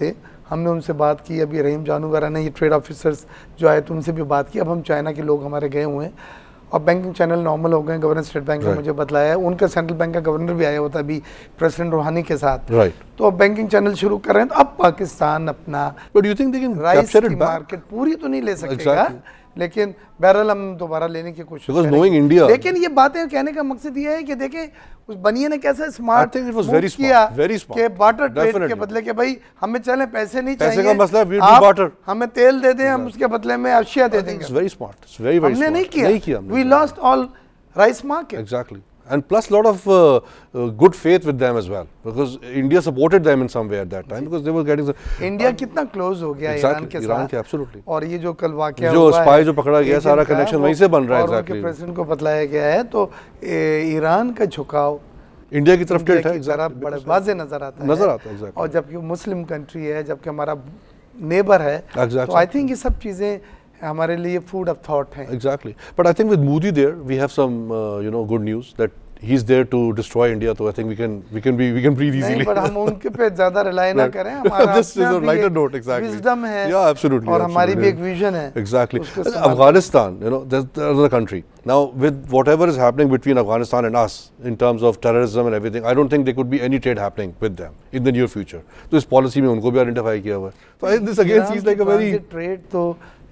हमने उनसे बात की, अभी रहीम जानू वगैरह ने ये ट्रेड ऑफिसर्स जो आए तो उनसे भी बात की। अब हम चाइना के लोग हमारे गए हुए हैं और बैंकिंग चैनल नॉर्मल हो गए। गवर्नर स्टेट बैंक ने मुझे बताया है, उनका सेंट्रल बैंक का गवर्नर भी आया हुआ था अभी प्रेसिडेंट रूहानी के साथ, तो अब बैंकिंग चैनल शुरू कर रहे हैं। तो अब पाकिस्तान अपना राइस की मार्केट पूरी तो नहीं ले सकेगा, लेकिन बहरहाल हम दोबारा लेने की कोशिश करेंगे। लेकिन ये बातें कहने का मकसद ये है कि देखें उस बनिए ने कैसे स्मार्ट किया कि बार्टर ट्रेड के बदले के भाई हमें चले पैसे नहीं चाहिए, आप हमें तेल दे दें, हम उसके बदले में अशिया दे देंगे। हमने नहीं किया, we lost all rice market. Exactly. And plus a lot of good faith with them as well, because India supported them in some way at that time, because they were getting India कितना close हो गया Iran के साथ, absolutely. और ये जो कल वाकया जो स्पाई जो पकड़ा गया, सारा कनेक्शन वहीं से बन रहा है। exactly. और प्रेसिडेंट को बतलाया गया है, तो ईरान का झुकाव इंडिया की तरफ टिल्ट है, जरा बड़ा वाज़े नजर आता है। और जबकि मुस्लिम कंट्री है, जबकि हमारा नेबर है, तो आई थिंक ये सब चीज़ें हमारे लिए फूड ऑफ थॉट है। Exactly. But I think with Modi there, we have some good news that he's there to destroy India. So I think we can breathe easily. नहीं, पर हम उनके पे ज़्यादा रिलाई ना करें। हमारा this is a lighter note, exactly. Wisdom है, yeah, absolutely, और हमारी भी एक vision है। Exactly. Afghanistan, that's another country. Now with whatever is happening between Afghanistan and us in terms of terrorism and everything, I don't think there could be any trade happening with them in the near future. तो इस policy में उनको भी identify किया हुआ है। So this again seems like a very trade तो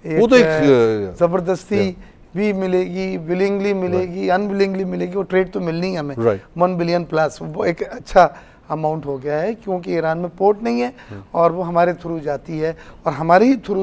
एक जबरदस्ती भी मिलेगी, विलिंगली मिलेगी, अनविलिंगली मिलेगी, वो ट्रेड तो मिलनी है हमें। 1 बिलियन प्लस वो एक अच्छा अमाउंट हो गया है, क्योंकि ईरान में पोर्ट नहीं है और वो हमारे थ्रू जाती है, और हमारे ही थ्रू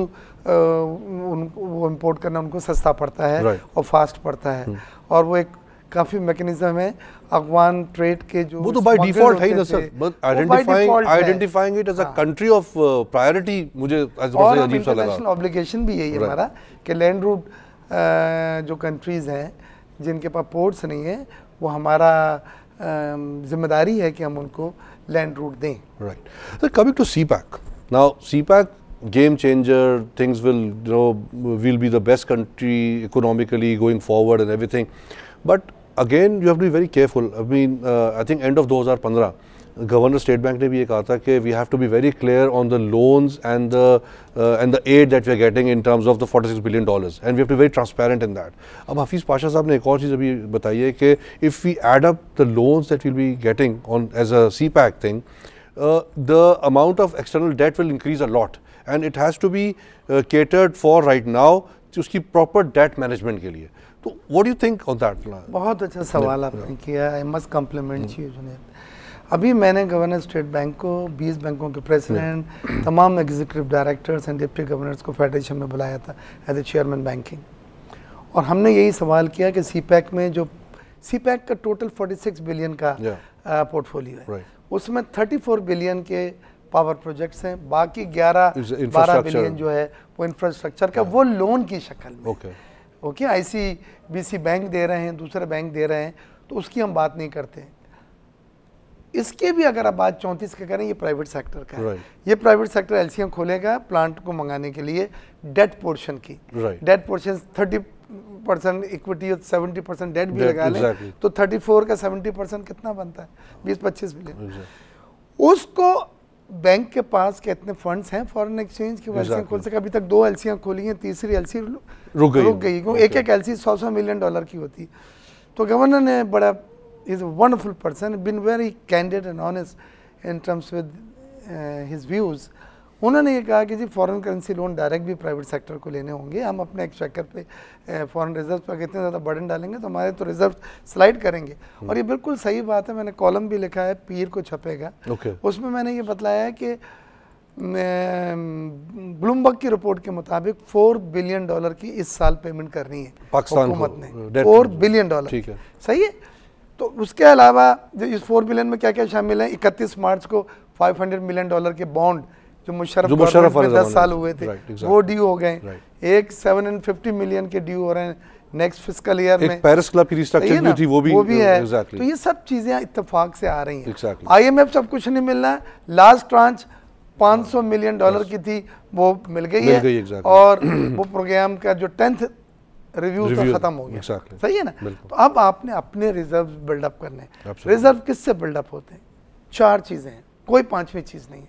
वो इम्पोर्ट करना उनको सस्ता पड़ता है और फास्ट पड़ता है। और वो एक काफ़ी मैकेनिज्म है अफगान ट्रेड के जो वो तो बाय डिफॉल्ट है ही ना sir, but identifying it as a country of priority मुझे अजीब सा लगा। इंटरनेशनल ऑब्लिगेशन भी यही है हमारा कि लैंड रूट जो कंट्रीज़ हैं जिनके पास पोर्ट्स नहीं है, वो हमारा जिम्मेदारी है कि हम उनको लैंड रूट दें। Right sir, coming to CPEC, now CPEC game changer, things will we'll be the best country economically going forward and everything, but again you have to be very careful. I mean I think end of 2015 governor state bank ने भी ये कहा था कि we have to be very clear on the loans and the aid that we are getting in terms of the $46 billion and we have to be very transparent in that. अब हफीज़ पाशा साहब ने एक और चीज़ अभी बताई है कि if we add up the loans that will be getting on as a CPEC thing, the amount of external debt will increase a lot and it has to be catered for right now उसकी proper debt management के लिए। तो what do you think on that? बहुत अच्छा सवाल आपने किया, I must compliment you Junaid. अभी मैंने गवर्नर स्टेट बैंक को 20 बैंकों के प्रेसिडेंट, तमाम executive directors and deputy governors को फेडरेशन में बुलाया था एज ए चेयरमैन बैंकिंग, और हमने यही सवाल किया कि सीपैक में जो सीपैक का टोटल 46 बिलियन का पोर्टफोलियो है, उसमें 34 बिलियन के पावर प्रोजेक्ट्स हैं, बाकी 11-12 बिलियन जो है वो इंफ्रास्ट्रक्चर का, वो लोन की शक्ल में। ओके, ICBC बैंक दे रहे हैं, दूसरे बैंक दे रहे हैं, तो उसकी हम बात नहीं करते। इसके भी अगर आप बात 34 का करें, ये प्राइवेट सेक्टर का है। ये प्राइवेट सेक्टर LCM खोलेगा प्लांट को मंगाने के लिए डेट पोर्शन की। डेट पोर्शन 30% इक्विटी और 70% डेट भी लगा लें तो 34 का 70% कितना बनता है? 20-25 बिलियन। उसको बैंक के पास कितने फंड्स हैं फॉरेन एक्सचेंज की LC खोल सके? अभी तक 2 LC खोली हैं, तीसरी LC रुक गई क्योंकि एक LC $100 मिलियन की होती। तो गवर्नर ने बड़ा is a wonderful person, been very candid and honest in terms with his views. उन्होंने ये कहा कि जी फॉरेन करेंसी लोन डायरेक्ट भी प्राइवेट सेक्टर को लेने होंगे, हम अपने एक्सचेकर पे फॉरेन रिजर्व पर कितने ज़्यादा बर्डन डालेंगे तो हमारे तो रिजर्व स्लाइड करेंगे। और ये बिल्कुल सही बात है, मैंने कॉलम भी लिखा है, पीर को छपेगा। उसमें मैंने ये बतलाया है कि ब्लूमबर्ग की रिपोर्ट के मुताबिक $4 बिलियन की इस साल पेमेंट करनी है पाकिस्तान हुकूमत ने। $4 बिलियन, सही है। तो उसके अलावा जो इस 4 बिलियन में क्या क्या शामिल है, 31 मार्च को $500 मिलियन के बॉन्ड जो मुशर्रफ में 10 साल हुए थे वो ड्यू हो गए। एक 750 मिलियन के ड्यू हो रहे हैं नेक्स्ट फिस्कल ईयर में। पेरिस क्लब की रिस्ट्रक्चरिंग थी वो भी है। तो ये सब चीजें इत्तेफाक से आ रही हैं। IMF सब कुछ नहीं मिलना है, लास्ट ट्रांच $500 मिलियन की थी वो मिल गई है, और वो प्रोग्राम का जो 10th रिव्यू तो खत्म हो गया। सही है ना। तो अब आपने अपने रिजर्व बिल्डअप करने। रिजर्व किससे बिल्डअप होते हैं? 4 चीजें हैं, कोई 5वीं चीज नहीं है।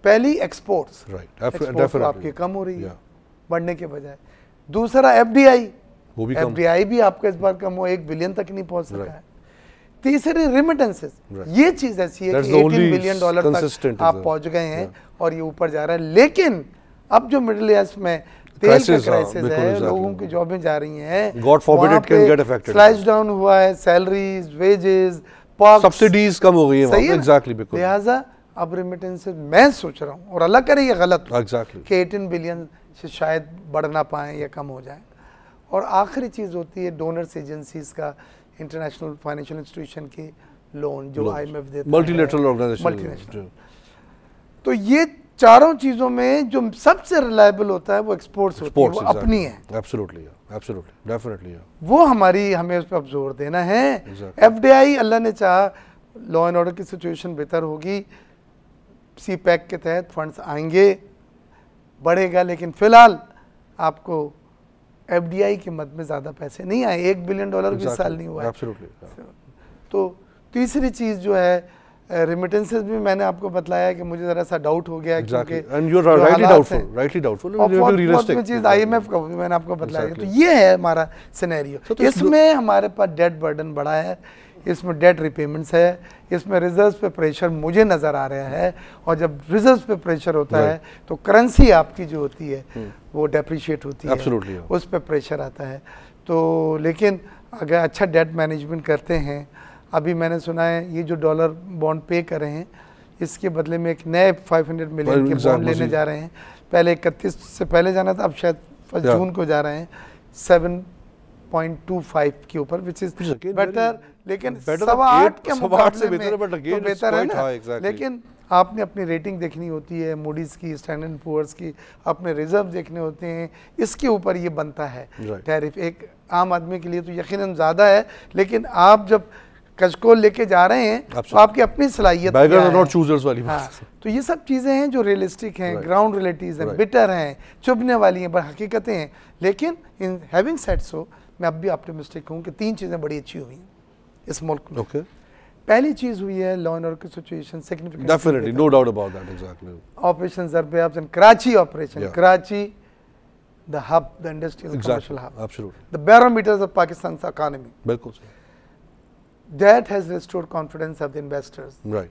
पहली एक्सपोर्ट्स, राइट, आपकी कम हो रही है बढ़ने के बजाय। दूसरा एफडीआई, वो भी एफडीआई भी आपका इस बार कम हो, 1 बिलियन तक नहीं पहुंच सका है। तीसरे रेमिटेंसेस, ये चीज ऐसी है कि $18 बिलियन तक आप पहुंच गए हैं और ये ऊपर जा रहा है। लेकिन अब जो मिडिल ईस्ट में तेल का क्राइसिस है, लोगों की जॉबें जा रही हैं, God forbid it can get affected, slash down हुआ है, सैलरीज, वेजेस, सब्सिडीज कम हो गई हैं, एग्जैक्टली, बिल्कुल। लिहाजा अब रेमिटेंसेस मैं सोच रहा हूँ, और अल्लाह करे ये गलत हो, एग्जैक्टली, कि 18 बिलियन से शायद बढ़ ना पाए या कम हो जाए। और आखिरी चीज़ होती है डोनर्स एजेंसीज का, इंटरनेशनल फाइनेंशियल इंस्टीट्यूशन के लोन जो IMF देता है, मल्टीलेटरल ऑर्गेनाइजेशन। तो ये चारों चीज़ों में जो सबसे रिलायबल होता है वो एक्सपोर्ट्स होती है, वो अपनी है। एब्सोल्युटली, एब्सोल्युटली, डेफिनेटली, वो हमें उस पर अब जोर देना है। एफडीआई अल्लाह ने चाहा लॉ एंड ऑर्डर की सिचुएशन बेहतर होगी, CPEC के तहत फंड्स आएंगे, बढ़ेगा, लेकिन फिलहाल आपको एफडीआई की मद में ज़्यादा पैसे नहीं आए। $1 बिलियन भी साल नहीं हुआ है। तो तीसरी चीज़ जो है रेमिटेंसेस भी मैंने आपको बताया कि मुझे ज़रा सा डाउट हो गया, क्योंकि चीज़ IMF का भी मैंने आपको बताया। तो ये है हमारा सिनेरियो। इसमें हमारे पास डेट बर्डन बढ़ा है, इसमें डेट रिपेमेंट्स है, इसमें रिजर्व्स पे प्रेशर मुझे नज़र आ रहा है, और जब रिजर्व्स पे प्रेशर होता है तो करेंसी आपकी जो होती है वो डेप्रिशिएट होती है, उस पे प्रेशर आता है। तो लेकिन अगर अच्छा डेट मैनेजमेंट करते हैं, अभी मैंने सुना है ये जो डॉलर बॉन्ड पे कर रहे हैं, इसके बदले में एक नए 500 मिलियन के बॉन्ड लेने जा रहे हैं। पहले 31 से पहले जाना था, अब शायद 1 जून को जा रहे हैं 7.25 के ऊपर, विच इज बेटर, लेकिन 8.25 के मुकाबले में तो बेहतर है ना। लेकिन आपने अपनी रेटिंग देखनी होती है, मूडीज की, स्टैंडर्ड एंड पुअर्स की, अपने रिजर्व देखने होते हैं, इसके ऊपर ये बनता है टैरिफ। एक आम आदमी के लिए तो यकीनन ज़्यादा है, लेकिन आप जब कचकोल लेके जा रहे हैं तो आपकी अपनी सलाहियत है। तो ये सब चीज़ें हैं जो रियलिस्टिक हैं, ग्राउंड रियलिटीज़ हैं, बिटर हैं, चुभने वाली हैं, पर हकीकतें हैं। लेकिन इन हैविंग सेड सो, मैं अब भी ऑप्टिमिस्टिक हूँ कि 3 चीज़ें बड़ी अच्छी हुई हैं इस मुल्क में। पहली चीज़ हुई है लॉ एंड ऑर्डर की situation significant, definitely, no doubt about that, exactly. Operation Zarb and Karachi operation, Karachi the hub, the industrial commercial hub, absolutely, the barometers of Pakistan's economy, बिल्कुल सही। That has restored confidence of the investors. Right.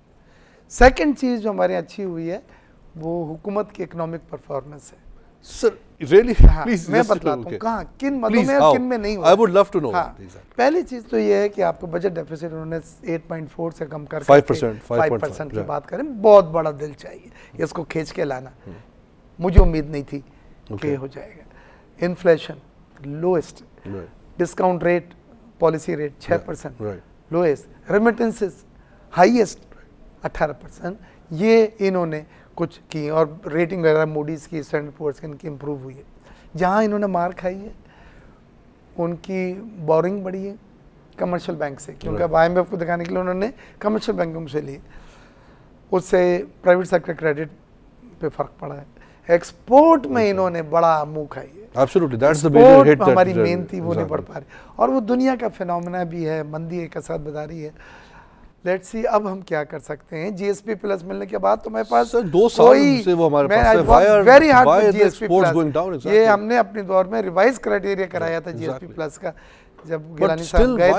Second चीज जो हमारे अच्छी हुई है वो हुकूमत की इकोनॉमिक परफॉर्मेंस है। Sir, really? Please, मैं बतलाता हूँ कहाँ, किन मदों में और किन में नहीं हुआ। I would love to know. पहली चीज तो ये है कि आपको बजट डेफिसिट उन्होंने 8.4 से कम कर 5% की बात करें, बहुत बड़ा दिल चाहिए इसको खींच के लाना। मुझे उम्मीद नहीं थी कि हो जाएगा। Inflation lowest, discount rate, policy rate 6%, lowest, remittances highest 18%। ये इन्होंने कुछ की, और रेटिंग वगैरह मूडीज़ की, स्टैंडर्ड एंड पुअर्स की इनकी इम्प्रूव हुई है। जहाँ इन्होंने मार खाई है उनकी बोरिंग बढ़ी है कमर्शियल बैंक से, क्योंकि अब IMF को दिखाने के लिए उन्होंने कमर्शियल बैंकों से लिए, उससे प्राइवेट सेक्टर क्रेडिट पे फ़र्क पड़ा है। एक्सपोर्ट में इन्होंने बड़ा मुंह खाई है। Absolutely, that's the major hit that हमारी मेन थी, वो नहीं बढ़ पा रही, और वो दुनिया का फिनोमेना भी है, मंदी एक साथ बता रही है। लेट्स सी अब हम क्या कर सकते हैं। GSP प्लस मिलने के बाद तो मेरे पास 2 साल से वो हमारे पास है, वेरी हार्ड GSP प्लस। ये हमने अपने दौर में रिवाइज क्राइटेरिया कराया था GSP प्लस का, जब गिलानी साहब गए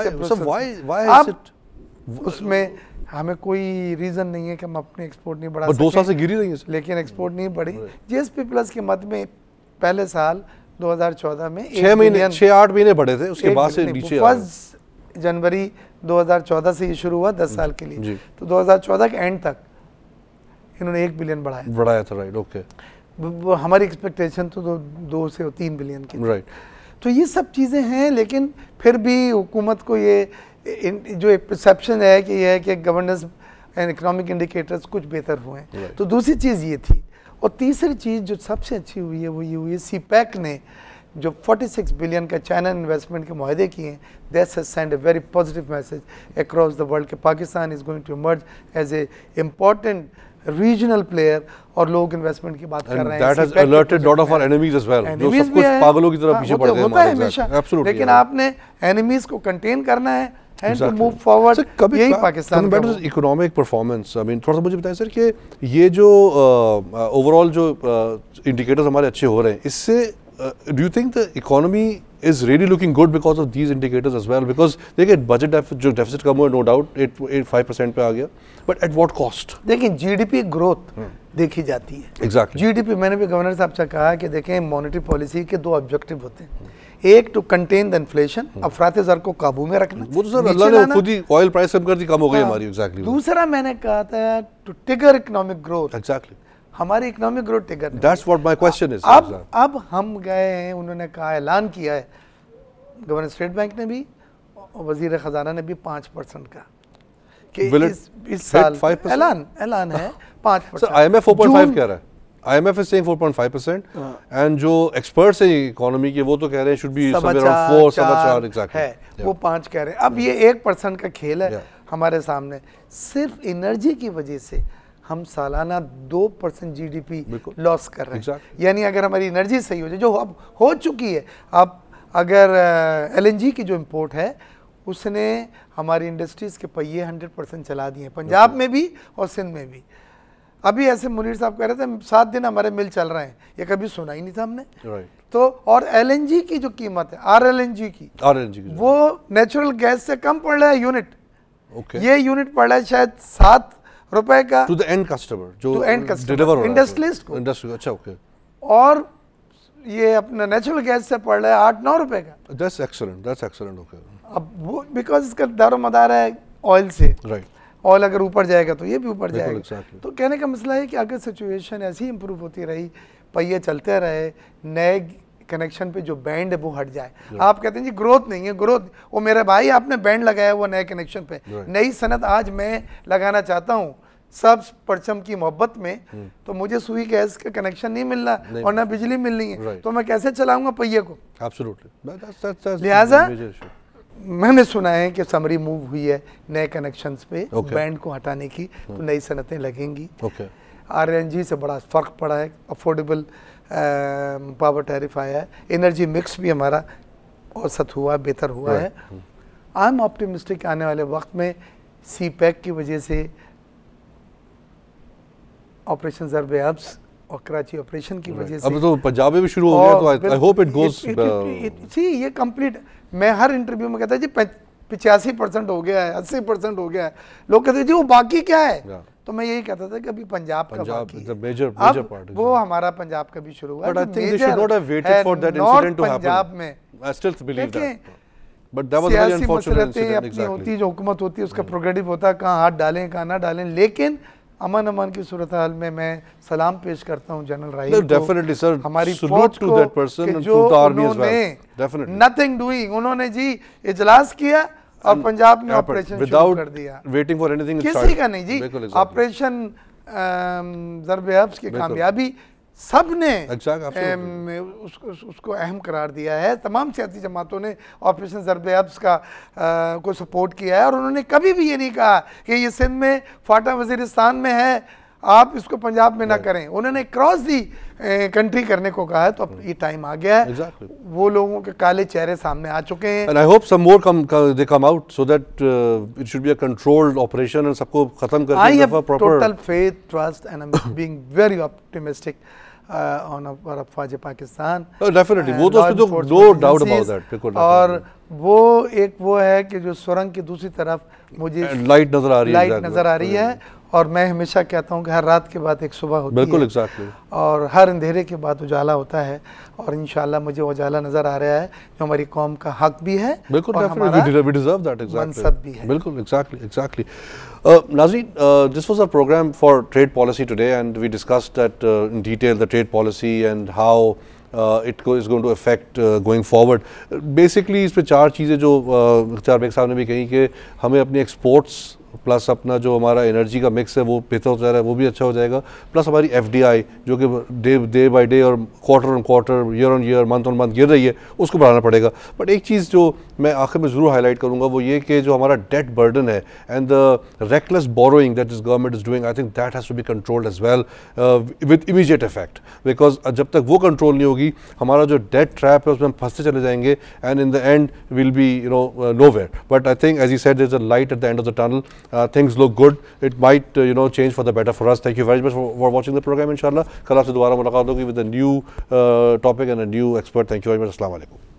थे। अब उसमें हमें कोई रीजन नहीं है कि हम अपने एक्सपोर्ट नहीं बढ़ा सकें। 2 साल से गिरी रही है, लेकिन एक्सपोर्ट नहीं बढ़ी। GSP प्लस के मद में पहले साल 2014 में 6-8 महीने बढ़े थे, उसके बाद से नीचे 1 जनवरी 2014 से ये शुरू हुआ 10 साल के लिए। तो 2014 के एंड तक इन्होंने 1 बिलियन बढ़ाया था, राइट। ओके, हमारी एक्सपेक्टेशन तो 2 से 3 बिलियन की, राइट। तो ये सब चीज़ें हैं, लेकिन फिर भी हुकूमत को ये जो एक परसेप्शन है कि यह है कि गवर्नेंस एंड इकोनॉमिक इंडिकेटर्स कुछ बेहतर हुए हैं। तो दूसरी चीज़ ये थी, और तीसरी चीज़ जो सबसे अच्छी हुई है वो ये हुई है, CPEC ने जो 46 बिलियन का चाइना इन्वेस्टमेंट के मुआहदे किए हैं, that's has send a very positive message across the world कि Pakistan is going to emerge as a important regional player, और लोग इन्वेस्टमेंट की बात कर रहे हैं। That has alerted lot of our enemies as well, जो सब कुछ पागलों की तरह पीछे पड़ गए हमेशा। लेकिन आपने एनिमीज को कंटेन करना है, and to move forward. यही पाकिस्तान का इकोनॉमिक परफॉर्मेंस, आई मीन थोड़ा सा मुझे बताएं सर कि ये जो ओवरऑल जो इंडिकेटर्स हमारे अच्छे हो रहे हैं, इससे do you think the economy is really looking good because of these indicators as well? Because देखिए budget जो deficit कम हुआ, no doubt 5% पे आ गया, but at what cost? देखिए जीडीपी ग्रोथ देखी जाती है. Exactly. जीडीपी, मैंने भी गवर्नर साहब से कहा कि देखें मॉनेटरी पॉलिसी के दो ऑब्जेक्टिव होते हैं. एक टू कंटेन द इन्फ्लेशन, अफरात ज़र को काबू में रखना. वो तो सर अल्लाह ने खुद ही ऑयल प्राइस कम कर दी, कम हो गई हमारी. एग्जैक्टली. दूसरा मैंने कहा था to trigger economic growth. Exactly. हमारी economic growth trigger. That's what my question is. अब हम गए हैं, उन्होंने कहा, ऐलान किया है गवर्नर स्टेट बैंक ने भी और वजीर खजाना ने भी 5% का कि इस साल ऐलान है 5%. IMF 4.5 कह रहा है. IMF is saying 4.5%, and जो एक्सपर्ट्स हैं इकोनॉमी के वो तो कह रहे हैं should be somewhere around 4, 4 exactly है. वो 5 कह रहे हैं. अब ये 1% का खेल है हमारे सामने. सिर्फ एनर्जी की वजह से हम सालाना 2% जीडीपी लॉस कर रहे हैं. यानी अगर हमारी एनर्जी सही हो जाए, जो अब हो चुकी है, अब अगर LNG की जो इंपोर्ट है उसने हमारी इंडस्ट्रीज के पहिए 100% चला दिए, पंजाब में भी और सिंध में भी. अभी ऐसे मुनीर साहब कह रहे थे 7 दिन हमारे मिल चल रहे हैं, ये कभी सुना ही नहीं था हमने. तो और LNG की जो कीमत है, RLNG की वो नेचुरल गैस से कम पड़ रहा है यूनिट. ये यूनिट पड़ रहा है शायद 7 रुपए का टू द एंड कस्टमर, जो डिलीवर इंडस्ट्रियलिस्ट को. अच्छा, ओके. और ये अपना नेचुरल गैस से पड़ रहा है 8-9 रुपए का. That's excellent. ओके. अब वो बिकॉज इसका दारोमदार है ऑयल से. राइट. ऑयल अगर ऊपर जाएगा तो ये भी ऊपर जाएगा. exactly. तो कहने का मसला है कि अगर सिचुएशन ऐसी इंप्रूव होती रही, पहिए चलते रहे, नए कनेक्शन पे जो बैंड है वो हट जाए. आप कहते हैं जी ग्रोथ नहीं है, ग्रोथ वो मेरे भाई आपने बैंड लगाया वो नए कनेक्शन पे. नई सनत आज मैं लगाना चाहता हूँ सब परचम की मोहब्बत में, तो मुझे सुई गैस का कनेक्शन नहीं मिलना और ना बिजली मिलनी है, तो मैं कैसे चलाऊंगा पहिए को. लिहाजा मैंने सुना है कि समरी मूव हुई है नए कनेक्शंस पे बैंड को हटाने की, तो नई सनतें लगेंगी. RLNG से बड़ा फ़र्क पड़ा है, अफोर्डेबल पावर टैरिफ आया है, एनर्जी मिक्स भी हमारा औसत हुआ, बेहतर हुआ है. आई एम ऑप्टिमिस्टिक आने वाले वक्त में CPEC की वजह से, ऑपरेशन ज़रब-ए-अब्स और कराची ऑपरेशन की वजह से, अब तो पंजाब में भी शुरू हो गया, तो आई होप इट गोस. जी ये कंप्लीट, मैं हर इंटरव्यू में कहता है जी 85% हो गया है, 80% हो गया है. लोग कहते हैं जी वो बाकी क्या है, तो मैं यही कहता था कि अभी पंजाब का बाकी है. मेजर पार्ट वो हमारा पंजाब का भी शुरू हुआ. But I think they should not have waited for that incident to happen. Punjab में I still believe that, but that was very unfortunate incident. अपनी होती है, जो हुकूमत होती है उसका प्रोग्रेसिव होता है, कहाँ हाथ डालें कहाँ ना डालें. लेकिन अमन की सूरत हाल में मैं सलाम पेश करता हूँ जनरल राही को, डेफिनेटली सर, हमारी फौज को, जो उन्होंने नथिंग डूइंग, उन्होंने जी इजलास किया और पंजाब में ऑपरेशन शुरू कर दिया वेटिंग फॉर एनीथिंग. किसी का नहीं जी. ऑपरेशन ज़रब-ए-अब्स की कामयाबी सब ने उसको अहम करार दिया है. तमाम सियासी जमातों ने ऑपरेशन ज़रब-ए-अब्स का को सपोर्ट किया है, और उन्होंने कभी भी ये नहीं कहा कि ये सिंध में फाटा वज़ीरिस्तान में है, आप इसको पंजाब में ना करें. उन्होंने क्रॉस दी कंट्री करने को कहा है. तो अब ये टाइम आ गया है, वो लोगों के काले चेहरे सामने आ चुके हैं. And I hope some more they come out so that it should be a controlled operation, और सबको खत्म करके I have total faith, trust and I am being very optimistic on अफवाज पाकिस्तान. डेफिनेटली, वो तो उसमें तो नो डाउट अबाउट दैट. और वो एक वो है कि जो सुरंग की दूसरी तरफ मुझे लाइट नजर आ रही है, और मैं हमेशा कहता हूँ कि हर रात के बाद एक सुबह होती है. बिल्कुल एग्जैक्टली. और हर अंधेरे के बाद उजाला होता है, और इंशाल्लाह मुझे उजाला नजर आ रहा है, जो हमारी कौम का हक भी है. बिल्कुल, डेफिनेटली वी डिजर्व दैट. मनसब भी है. बिल्कुल exactly. Nazreen, this was our program for trade policy today, and we discussed that in detail, the trade policy and how it is going to affect going forward. Basically, इस पे 4 चीज़ें जो Mukhtar bag साहब ने भी कही कि हमें अपनी एक्सपोर्ट्स प्लस अपना जो हमारा एनर्जी का मिक्स है वो बेहतर हो जा रहा है, वो भी अच्छा हो जाएगा, प्लस हमारी FDI जो कि डे बाई डे और quarter on quarter, year on year, month on month गिर रही है, उसको बढ़ाना पड़ेगा। बट एक चीज़ जो मैं आखिर में ज़रूर हाईलाइट करूँगा वो ये कि जो हमारा डेट बर्डन है and the reckless borrowing that this government is doing, I think that has to be controlled as well with immediate effect, because जब तक वो कंट्रोल नहीं होगी हमारा जो डेट ट्रैप है उसमें हम फंसते चले जाएंगे and in the end will be nowhere. But I think, as you said, there's a light at the end of the tunnel. Things look good. It might change for the better for us. Thank you very much for watching the program. Inshallah, कल आपसे दोबारा मुलाकात होगी with a new topic and a new expert. Thank you very much. Assalamu alaikum.